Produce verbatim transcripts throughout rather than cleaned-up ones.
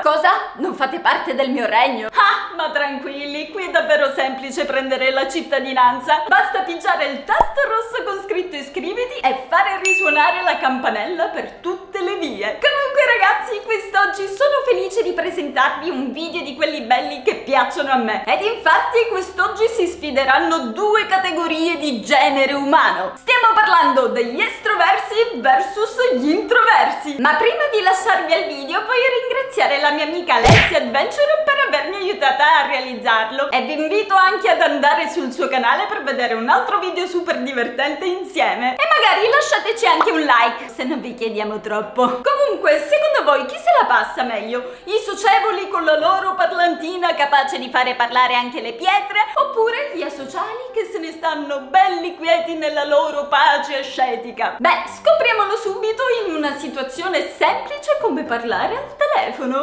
Cosa? Non fate parte del mio regno? Ah, ma tranquilli, qui è davvero semplice prendere la cittadinanza. Basta pigiare il tasto rosso con scritto iscriviti e fare risuonare la campanella per tutte le vie. Comunque ragazzi, quest'oggi sono felice di presentarvi un video di quelli belli che piacciono a me. Ed infatti quest'oggi si sfideranno due categorie di genere umano. Stiamo parlando degli estroversi versus gli introversi. Ma prima di lasciarvi al video voglio ringraziare la mia amica Alessia Adventure per avermi aiutata a realizzarlo. E vi invito anche ad andare sul suo canale per vedere un altro video super divertente insieme. E magari lasciateci anche un like, se non vi chiediamo troppo. Comunque, secondo voi chi se la passa meglio? I socievoli con la loro parlantina capace di fare parlare anche le pietre? Oppure gli asociali che se ne stanno belli quieti nella loro pace ascetica? Beh, scopriamolo subito in una situazione semplice come parlare al telefono.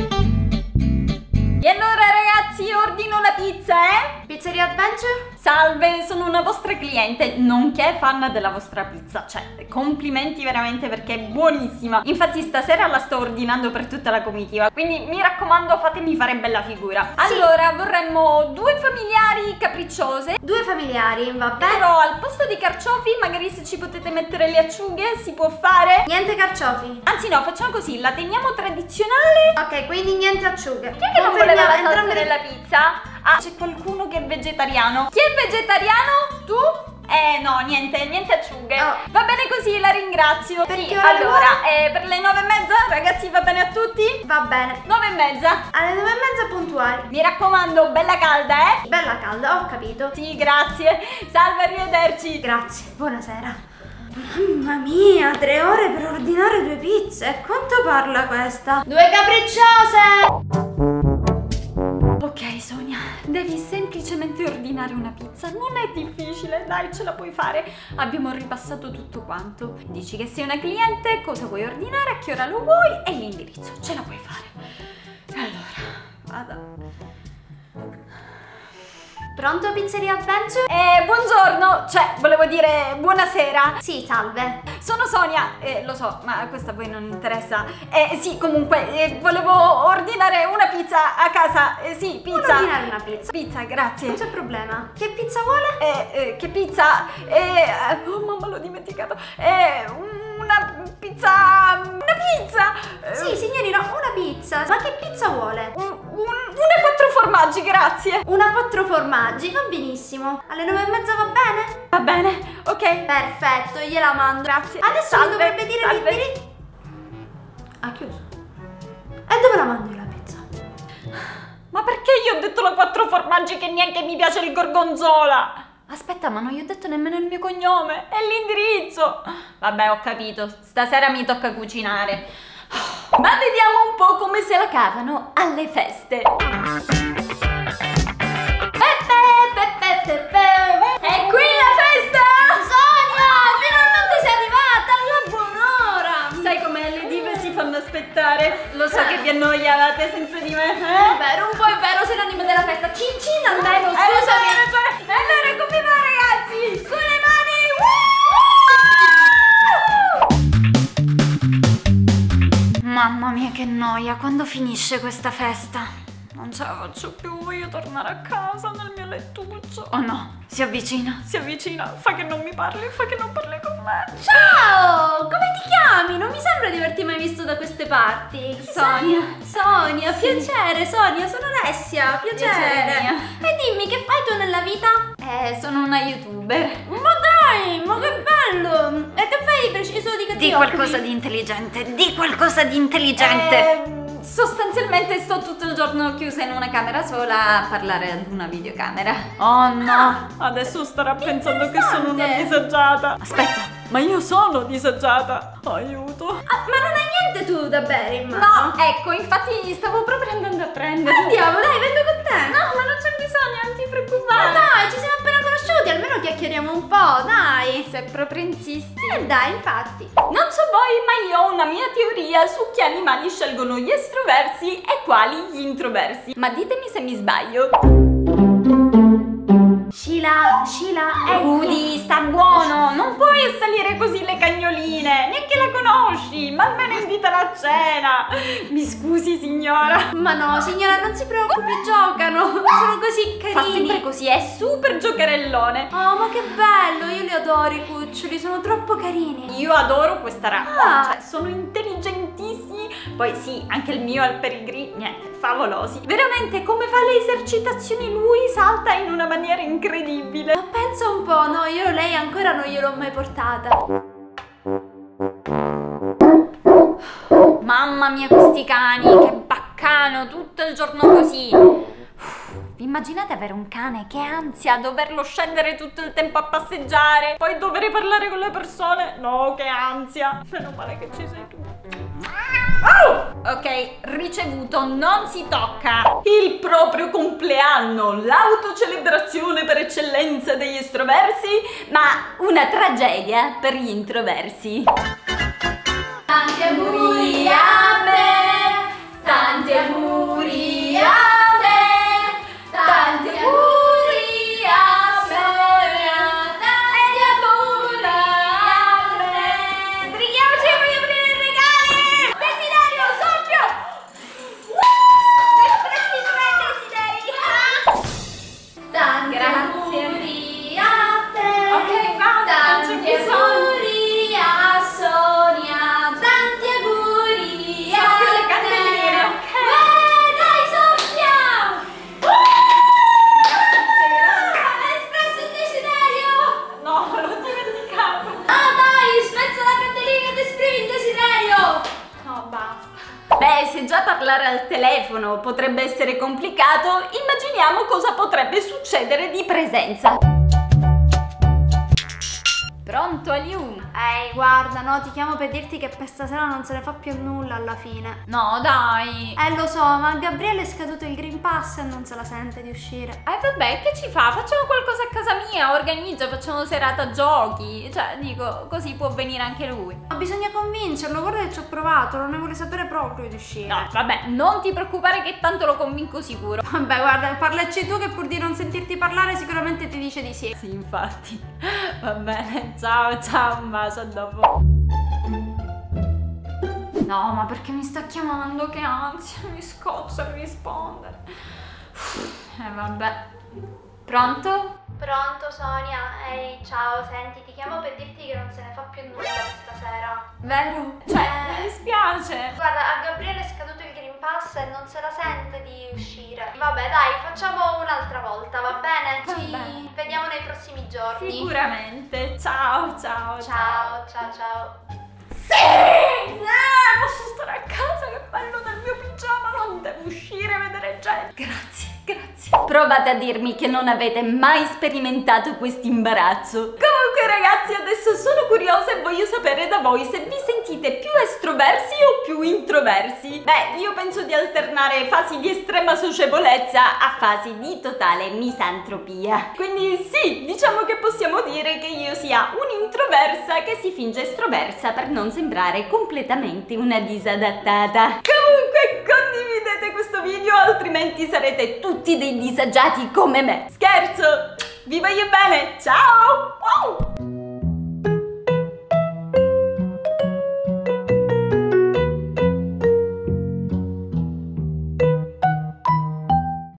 E allora ragazzi, ordino la pizza, eh? Pizzeria Adventure? Salve, sono una vostra cliente, nonché fan della vostra pizza. Cioè, complimenti veramente perché è buonissima. Infatti stasera la sto ordinando per tutta la comitiva, quindi mi raccomando fatemi fare bella figura. Sì. Allora, vorremmo due familiari capricciose. Due familiari, va bene. Però al posto di carciofi, magari se ci potete mettere le acciughe, si può fare? Niente carciofi. Anzi no, facciamo così, la teniamo tradizionale. Ok, quindi niente acciughe. Chi è che non voleva la salsa nella pizza? Ah, c'è qualcuno che è vegetariano. Chi è vegetariano? Tu? Eh no, niente, niente acciughe. Oh. Va bene così, la ringrazio. Per sì, che ora allora, eh, per le nove e mezza, ragazzi, va bene a tutti? Va bene. Nove e mezza. Alle nove e mezza puntuali. Mi raccomando, bella calda, eh? Bella calda, ho capito. Sì, grazie. Salve, arrivederci. Grazie, buonasera. Mamma mia, tre ore per ordinare due pizze. Quanto parla questa? Due capricciose! Ok Sonia, devi semplicemente ordinare una pizza, non è difficile, dai, ce la puoi fare. Abbiamo ripassato tutto quanto. Dici che sei una cliente, cosa vuoi ordinare, a che ora lo vuoi e l'indirizzo, ce la puoi fare. Allora, vada. Pronto, Pizzeria Adventure? Eh, buongiorno, cioè, volevo dire buonasera. Sì, salve. Sono Sonia, eh, lo so, ma questa a voi non interessa. Eh, sì, comunque, eh, volevo ordinare una pizza a casa, eh, sì, pizza. Ordinare una pizza. Pizza, grazie. Non c'è problema. Che pizza vuole? Eh, eh, che pizza? Eh, oh mamma, l'ho dimenticato. Eh, una pizza, una pizza. Sì, signorina, una pizza. Ma che pizza vuole? Un, un, una quattro formaggi, grazie. Una quattro formaggi, va benissimo. Alle nove e mezza va bene? Va bene, ok. Perfetto, gliela mando. Grazie. Adesso salve, mi dovrebbe dire l'indirizzo. Ha chiuso. E dove la mando io la pizza? Ma perché io ho detto la quattro formaggi che neanche mi piace il gorgonzola? Aspetta, ma non gli ho detto nemmeno il mio cognome e l'indirizzo. Vabbè, ho capito, stasera mi tocca cucinare. Ma vediamo un po' come se la cavano alle feste. Peppe, peppe, peppe. È qui la festa! Sonia, finalmente sei arrivata alla buon'ora. Sai com'è, le dive si fanno aspettare. Lo so che vi annoiavate senza di me, eh? È vero, un po' è vero, sei l'anima della festa. Cin cin almeno, scusami. E allora come va ragazzi? Su le mani! Mamma mia che noia, quando finisce questa festa? Non ce la faccio più, voglio tornare a casa nel mio lettuccio. Oh no, si avvicina, si avvicina, fa che non mi parli, fa che non parli con me. Ciao, come ti chiami? Non mi sembra di averti mai visto da queste parti. Sonia. Sonia, Sì. piacere, Sonia, sono Alessia, piacere. Piacere mia. E dimmi, che fai tu nella vita? Eh, sono una youtuber. Ma dai, ma che bello! E che fai di preciso di che Di ti qualcosa occupi? di intelligente, di qualcosa di intelligente. Eh, sostanzialmente sto tutto il giorno chiusa in una camera sola a parlare ad una videocamera. Oh no, adesso starà pensando che sono una disagiata. Aspetta, ma io sono disagiata. Aiuto. Ah, ma non hai niente tu da bere in mano? No, ecco, infatti stavo proprio andando a prendere. Andiamo, dai, vengo con te. No, ma non c'è bisogno, non ti preoccupare. Ma dai, ci siamo appena conosciuti, almeno chiacchieriamo un po', dai. Se proprio insisti. Eh dai, infatti. Non so voi, ma io ho una mia teoria su che animali scelgono gli estroversi e quali gli introversi. Ma ditemi se mi sbaglio. Sheila, Sheila, ehi. Rudy, sta buono, non puoi assalire così le cagnoline, neanche la conosci, ma almeno invitala a cena. Mi scusi signora. Ma no signora, non si preoccupi, giocano, sono così carini. Fa sempre così, è super giocherellone. Oh, ma che bello, io li adoro i cuccioli, sono troppo carini. Io adoro questa razza, Ah. cioè sono intelligentissimi. Poi sì, anche il mio al Perigree, niente, favolosi. Veramente, come fa le esercitazioni lui, salta in una maniera incredibile. Ma pensa un po', no, io lei ancora non gliel'ho mai portata. Mamma mia, questi cani, che baccano, tutto il giorno così. Vi immaginate avere un cane? Che ansia, doverlo scendere tutto il tempo a passeggiare, poi dover parlare con le persone. No, che ansia. Meno male che ci sei tu. Oh! Ok, ricevuto, non si tocca. Il proprio compleanno, l'autocelebrazione per eccellenza degli estroversi, ma una tragedia per gli introversi. Tanti auguri a me, tanti auguri a me, tanti auguri a Sonia, tanti auguri a me. Sbrighiamoci, voglio aprire i regali. Desiderio, soffio. Espressi tre desideri. Tanti Grazie. auguri a te. Ok, basta, Tanti non c'è bisogno. auguri a Sonia, tanti auguri a Soffio le te. candeline, ok. Eh, dai, soffia! Hai espresso il desiderio! No, l'ho dimenticato. Ah, dai, spezza la candelina ed esprimi il desiderio! No, basta. Beh, se già parlare al telefono potrebbe essere complicato, immaginiamo cosa potrebbe succedere di presenza. Pronto, Aliu? Ehi, guarda, no, ti chiamo per dirti che per stasera non se ne fa più nulla alla fine. No, dai. Eh, lo so, ma a Gabriele è scaduto il Green Pass e non se la sente di uscire. Eh vabbè, che ci fa? Facciamo qualcosa a casa mia, organizzo, facciamo serata giochi. Cioè, dico, così può venire anche lui. Ma bisogna convincerlo, guarda che ci ho provato, non ne vuole sapere proprio di uscire. No, vabbè, non ti preoccupare che tanto lo convinco sicuro. Vabbè, guarda, parlaci tu che pur di non sentirti parlare sicuramente ti dice di sì. Sì, infatti. Va bene, ciao, ciao, un bacio, a dopo. No, ma perché mi sta chiamando? Che ansia, mi scoccia a rispondere. Eh, vabbè. Pronto? Pronto Sonia? Ehi, ciao, senti, ti chiamo per dirti che non se ne fa più nulla questa sera. Vero? Cioè, Eh. mi dispiace. Guarda, a Gabriele è scaduto il Green Pass e non se la sente di uscire. Vabbè, dai, facciamo un'altra volta, va bene? Va Ci bene. vediamo nei prossimi giorni. Sicuramente. Ciao, ciao, Ciao, ciao, ciao. Sì! Eh, posso stare a casa, che bello nel mio pigiama, non devo uscire e vedere gente. Grazie, grazie. Provate a dirmi che non avete mai sperimentato questo imbarazzo. Comunque ragazzi, adesso sono curiosa e voglio sapere da voi se vi sentite più estroversi o più introversi. Beh, io penso di alternare fasi di estrema socievolezza a fasi di totale misantropia. Quindi sì, diciamo che possiamo dire che io sia un'introversa che si finge estroversa per non sembrare completamente una disadattata. Comunque condividete questo video, altrimenti sarete tutti dei disagiati come me. Scherzo! Vi voglio bene, ciao! Wow!